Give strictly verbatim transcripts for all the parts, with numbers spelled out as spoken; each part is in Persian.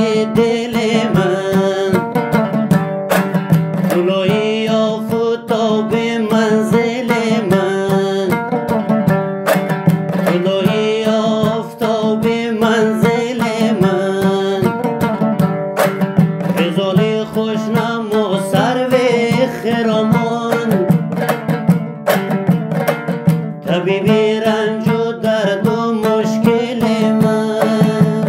صحرای دل من، طلوعی آفتاب منزل من، طلوعی آفتاب منزل من، غزال خوشنم و سرو خرامان، طبیب رنج و درد و مشکل من،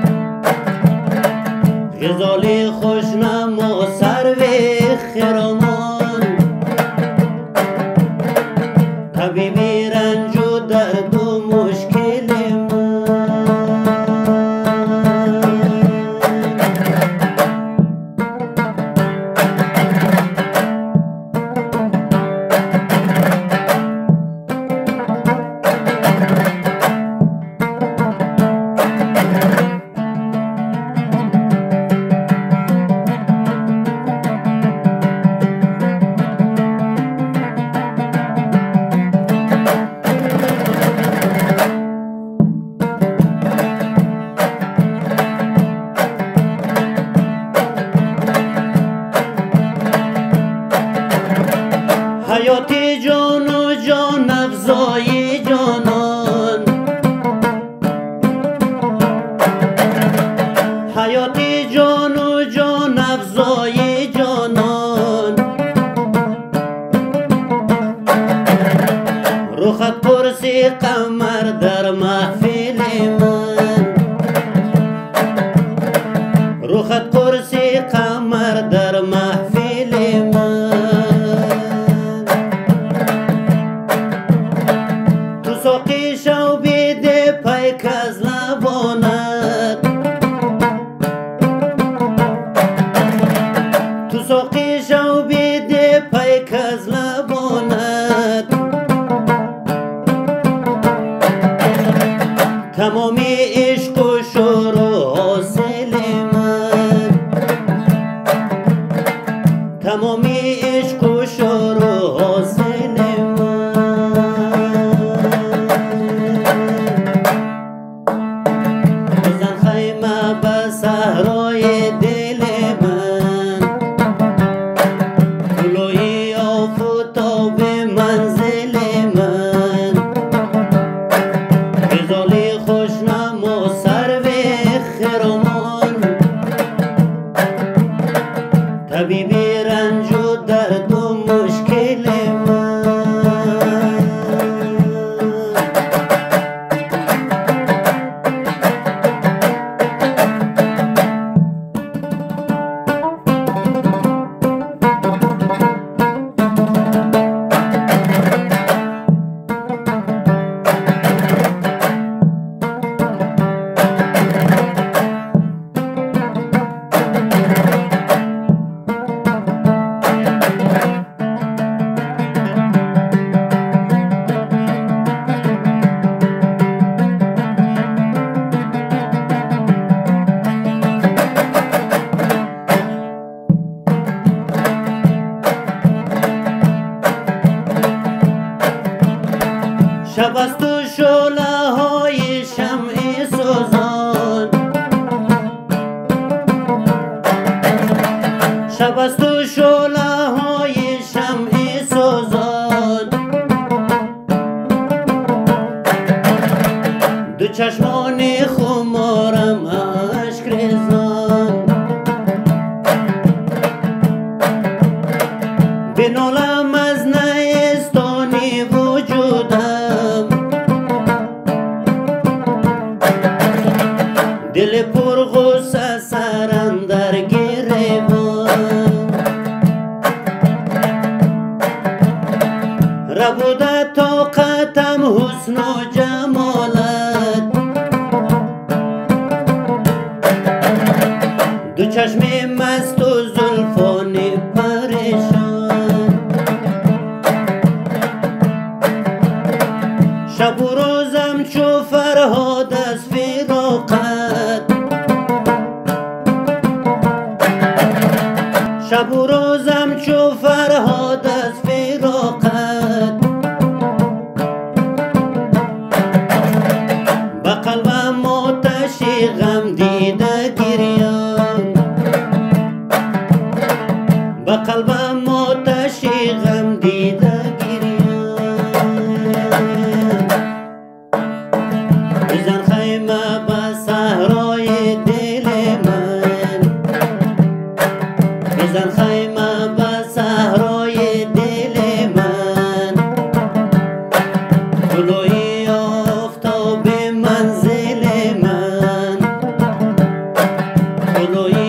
غزال خوشنم و سرو خرامان، طبیب رنج و درد و مشکل من. حیات جان و جان افزای جانان، حیات جان و جان افزای جانان، رخت پرسی قمر در محفل من، رخت پرسی قمر در محفل من، ساقی شو بیده پیک از لبانت، تو ساقی شو بیده پیک از لبانت، تمامی عشق و شور و حاصل من، تمامی عشق و شور و حاصل من. صحرای دل من، طلوعی آفتاب منزل من، غزال خوشنم و سرو خرامان، طبیب رنج و درد و مشکل من. شب است و شعله های شمع سوزان، شب است و شعله های شمع سوزان، دو چشمان خمارم اشک ریزان، بنالم از نیستانی وجودم، دل پر غصه سرم در گریبان، ربوده طاقتم حسن و جمالت، دو چشم مست و زلفان پریشان، شب و روزم چو فرهاد از فراقت، شب و روزم چو فرهاد از فراقت، به قلبم آتش غم دیده گریان. روی